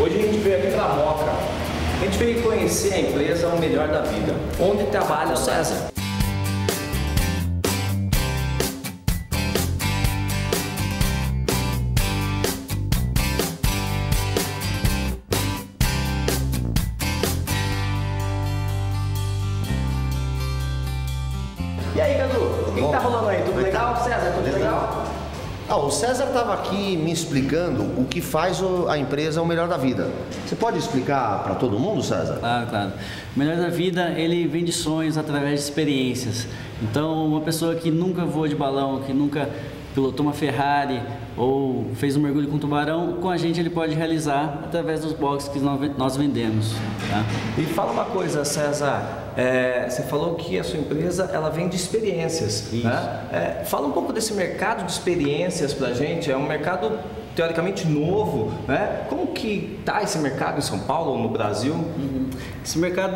Hoje a gente veio aqui para a Moca. A gente veio conhecer a empresa O Melhor da Vida, onde trabalha o César. E aí, Cadu, o que tá rolando aí? Tudo legal? César, tudo legal? O César estava aqui me explicando o que faz a empresa O Melhor da Vida. Você pode explicar para todo mundo, César? Claro, claro. O Melhor da Vida, ele vende sonhos através de experiências. Então, uma pessoa que nunca voou de balão, que nunca pilotou uma Ferrari ou fez um mergulho com tubarão, com a gente ele pode realizar através dos boxes que nós vendemos. Tá? E fala uma coisa, César. Você falou que a sua empresa ela vende experiências. Né? Fala um pouco desse mercado de experiências pra gente. É um mercado teoricamente novo, né? Como que tá esse mercado em São Paulo ou no Brasil? Esse mercado,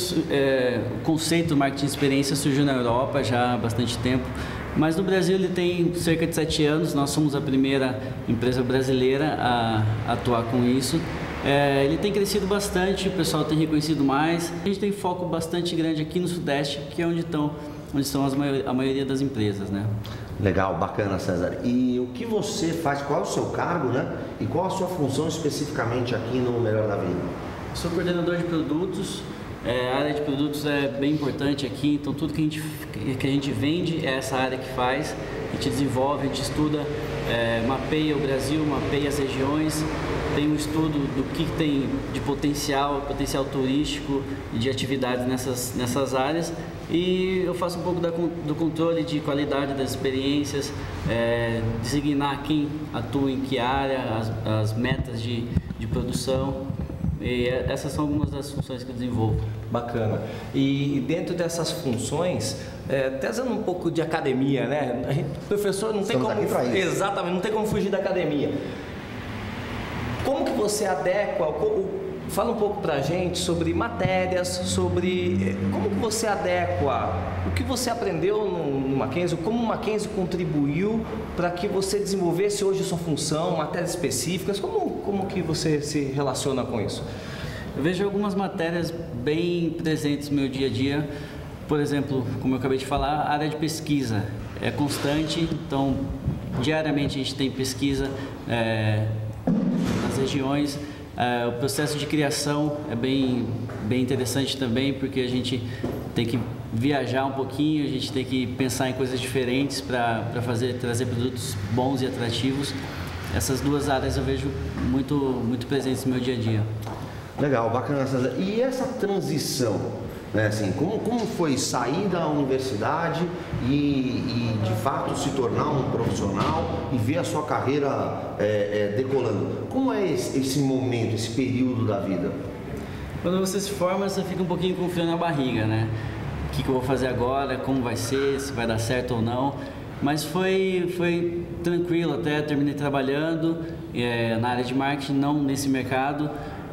o conceito do marketing de experiência surgiu na Europa já há bastante tempo, mas no Brasil ele tem cerca de 7 anos. Nós somos a primeira empresa brasileira a atuar com isso. Ele tem crescido bastante, o pessoal tem reconhecido mais. A gente tem foco bastante grande aqui no Sudeste, que é onde estão a maioria das empresas, né? Legal, bacana, César. E o que você faz, qual é o seu cargo, né? E qual a sua função especificamente aqui no Melhor da Vida? Sou coordenador de produtos. A área de produtos é bem importante aqui, então tudo que a gente vende é essa área que faz. A gente desenvolve, a gente estuda, mapeia o Brasil, mapeia as regiões, tem um estudo do que tem de potencial turístico e de atividades nessas áreas, e eu faço um pouco do controle de qualidade das experiências, designar quem atua em que área, as metas de produção. E essas são algumas das funções que eu desenvolvo. Bacana. E dentro dessas funções, trazendo um pouco de academia, né? Professor, não tem como... Exatamente, não tem como fugir da academia. Como que você adequa... Fala um pouco pra gente sobre matérias, sobre como que você adequa, o que você aprendeu no Mackenzie, como o Mackenzie contribuiu para que você desenvolvesse hoje a sua função, matérias específicas, como que você se relaciona com isso? Eu vejo algumas matérias bem presentes no meu dia a dia. Por exemplo, como eu acabei de falar, a área de pesquisa é constante, então diariamente a gente tem pesquisa nas regiões. O processo de criação é bem interessante também, porque a gente tem que viajar um pouquinho, a gente tem que pensar em coisas diferentes para trazer produtos bons e atrativos. Essas duas áreas eu vejo muito presentes no meu dia a dia. Legal, bacana, César. E essa transição, né, assim, como foi sair da universidade e de fato se tornar um profissional e ver a sua carreira decolando? Como é esse momento, esse período da vida? Quando você se forma, você fica um pouquinho com frio na barriga, né? O que eu vou fazer agora, como vai ser, se vai dar certo ou não. Mas foi tranquilo até, terminei trabalhando na área de marketing, não nesse mercado.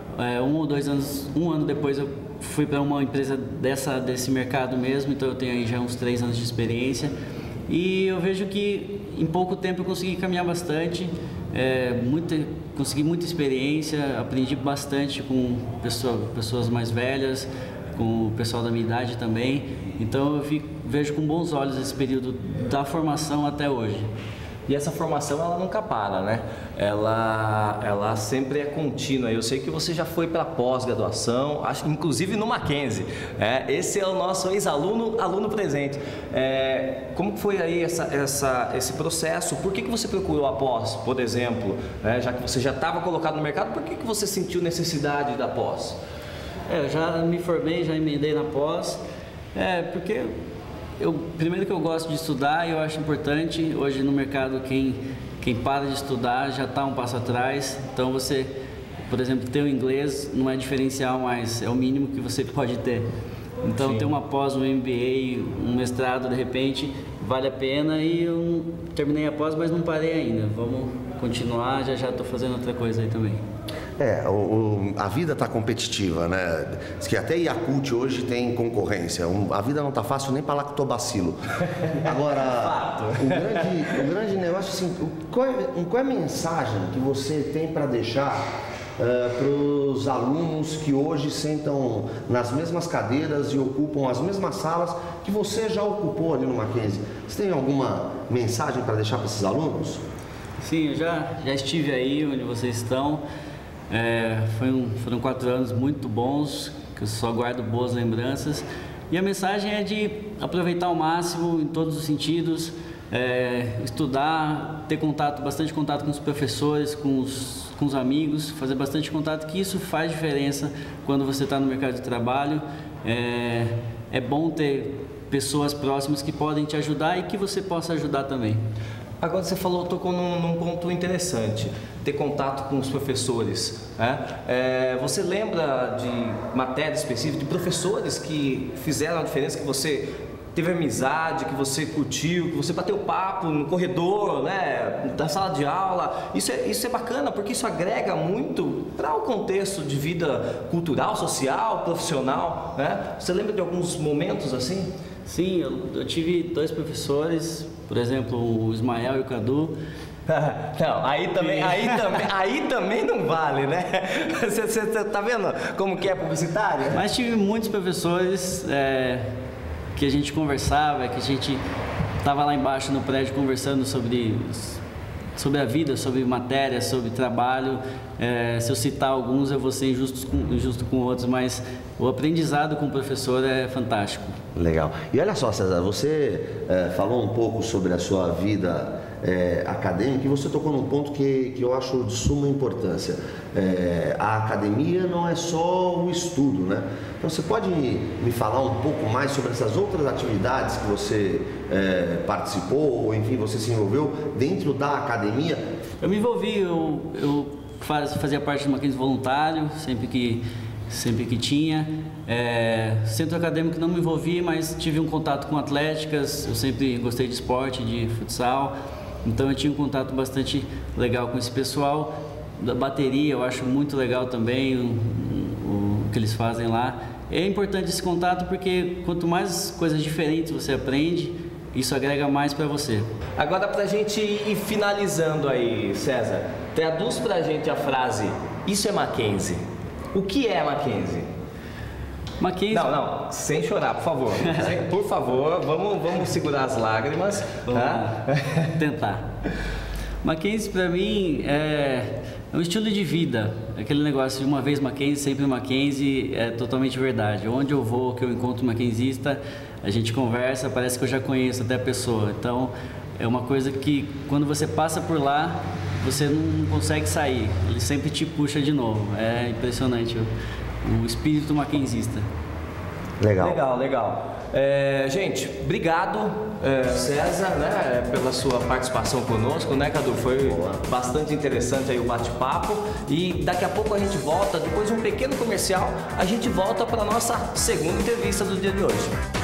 Um ano depois eu fui para uma empresa desse mercado mesmo, então eu tenho aí já uns 3 anos de experiência. E eu vejo que em pouco tempo eu consegui caminhar bastante, consegui muita experiência, aprendi bastante com pessoas mais velhas, com o pessoal da minha idade também. Então eu vejo com bons olhos esse período da formação até hoje. E essa formação ela nunca para, né? Ela sempre é contínua. Eu sei que você já foi para pós-graduação, inclusive no Mackenzie. Esse é o nosso ex-aluno, aluno presente. Como foi aí esse processo? Por que você procurou a pós, por exemplo? Já que você já estava colocado no mercado, por que você sentiu necessidade da pós? Eu já me formei, já emendei na pós, porque primeiro que eu gosto de estudar, eu acho importante. Hoje no mercado quem para de estudar já está um passo atrás. Então você, por exemplo, ter o inglês não é diferencial, mas é o mínimo que você pode ter. Então ter uma pós, um MBA, um mestrado de repente vale a pena. E eu terminei a pós, mas não parei ainda. Vamos continuar, já estou fazendo outra coisa aí também. A vida está competitiva, né? Diz que até Yakult hoje tem concorrência. A vida não está fácil nem para lactobacilo. Agora, o grande negócio, assim, qual é a mensagem que você tem para deixar para os alunos que hoje sentam nas mesmas cadeiras e ocupam as mesmas salas que você já ocupou ali no Mackenzie? Você tem alguma mensagem para deixar para esses alunos? Sim, eu já estive aí onde vocês estão. Foram 4 anos muito bons, que eu só guardo boas lembranças. E a mensagem é de aproveitar ao máximo em todos os sentidos, estudar, ter bastante contato com os professores, com os amigos, fazer bastante contato, que isso faz diferença quando você está no mercado de trabalho. É bom ter pessoas próximas que podem te ajudar e que você possa ajudar também. Agora você tocou num ponto interessante, ter contato com os professores, né? Você lembra de matérias específicas, de professores que fizeram a diferença, que você teve amizade, que você curtiu, que você bateu papo no corredor, né, da sala de aula? Isso é bacana, porque isso agrega muito para o contexto de vida cultural, social, profissional, né? Você lembra de alguns momentos assim? Sim, eu tive 2 professores, por exemplo, o Ismael e o Cadu. Não, aí também não vale, né? Você tá vendo como que é publicitário? Mas tive muitos professores que a gente conversava, que a gente estava lá embaixo no prédio conversando sobre a vida, sobre matéria, sobre trabalho. Se eu citar alguns, eu vou ser injusto com outros, mas o aprendizado com o professor é fantástico. Legal. E olha só, César, você falou um pouco sobre a sua vida acadêmica e você tocou num ponto que eu acho de suma importância. A academia não é só o estudo, né? Então você pode me falar um pouco mais sobre essas outras atividades que você participou, ou enfim, você se envolveu dentro da academia? Eu me envolvi, eu fazia parte do Mackenzie voluntário, sempre que tinha. Centro acadêmico não me envolvi, mas tive um contato com atléticas, eu sempre gostei de esporte, de futsal, então eu tinha um contato bastante legal com esse pessoal. Da bateria eu acho muito legal também o que eles fazem lá. É importante esse contato porque quanto mais coisas diferentes você aprende, isso agrega mais para você. Agora, pra gente ir finalizando aí, César, traduz pra gente a frase: isso é Mackenzie. O que é Mackenzie? Mackenzie... Não, sem chorar, por favor. Por favor, vamos segurar as lágrimas. Vamos tentar. Mackenzie para mim é um estilo de vida. Aquele negócio de uma vez Mackenzie, sempre Mackenzie, é totalmente verdade. Onde eu vou, que eu encontro um mackenzista, a gente conversa, parece que eu já conheço até a pessoa. Então, é uma coisa que quando você passa por lá, você não consegue sair. Ele sempre te puxa de novo. É impressionante o espírito mackenzista. Legal. Gente, obrigado, César, né, pela sua participação conosco, né, Cadu? Foi bastante interessante aí o bate-papo. E daqui a pouco a gente volta, depois de um pequeno comercial, a gente volta para a nossa segunda entrevista do dia de hoje.